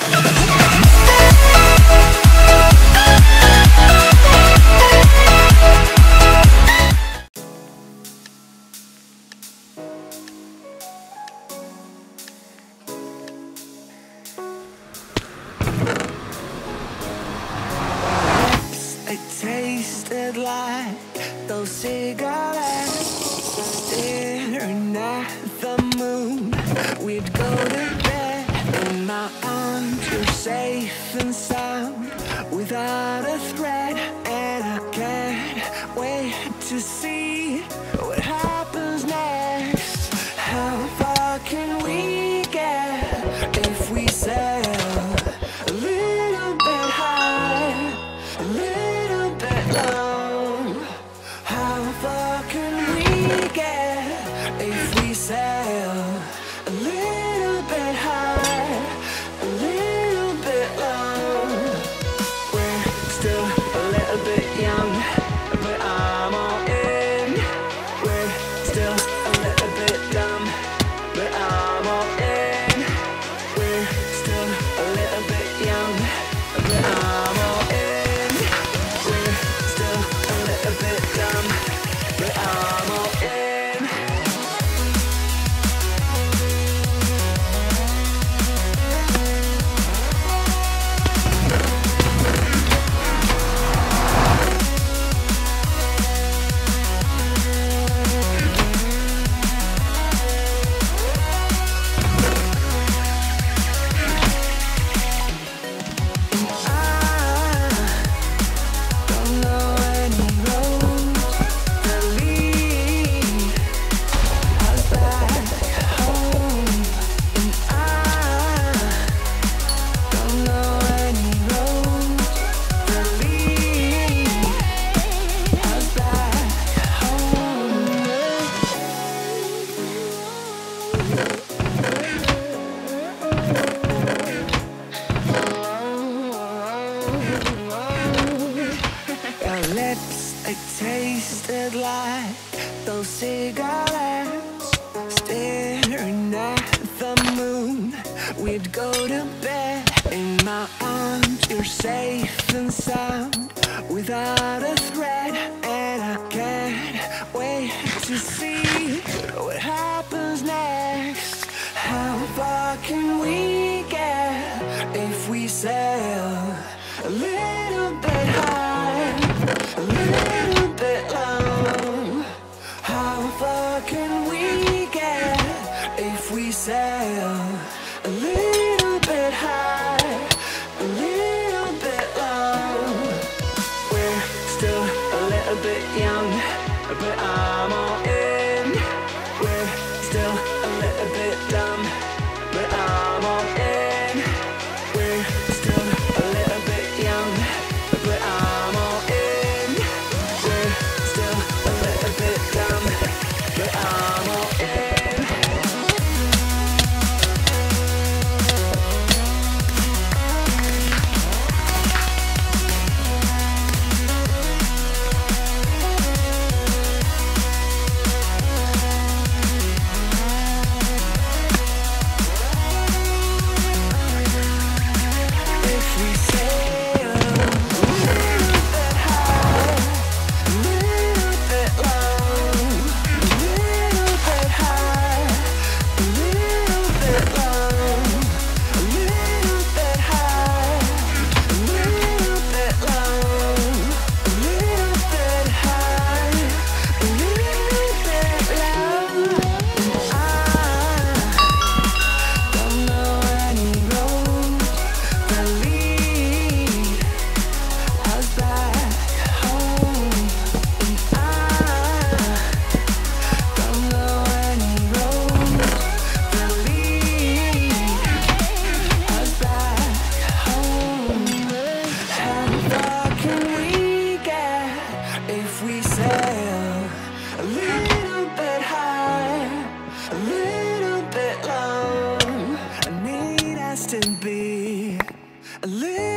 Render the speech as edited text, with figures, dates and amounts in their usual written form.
Tasted like those cigarettes, staring at the moon. We'd go to bed in my arms, you're safe and sound, without a threat. And I can't wait to see what happens next. How far can we get if we sail a little bit high, a little bit low? How far can we get if we sail a little bit high, a little bit low? We're still a little bit young, but I'm all in. We're still a little bit dumb, but I'm all in. We're still a little bit young, but I'm all in. We're still a little bit dumb, but I'm all in. Our lips, they tasted like those cigarettes, staring at the moon. We'd go to bed in my arms, you're safe and sound, without a threat. And I can't wait to see what happens next. How far can we get if we sail a little bit high, a little bit low? How far can we get if we sail a little bit high, a little bit low? We're still a little bit young, but I'm all in. We're still a little bit dumb, but I'm all in. We're still a little bit young, but I'm all in. We're still a little bit dumb, but I'm all in. If we sail a little bit high, a little bit low, a little bit high, a little bit low, a little bit high, a little bit low, a little bit high, a little bit low. I don't know any road that lead us back home, and I don't know any road that lead us back home. How far can we get if we sail a little bit high, a little bit low? I need us to be a little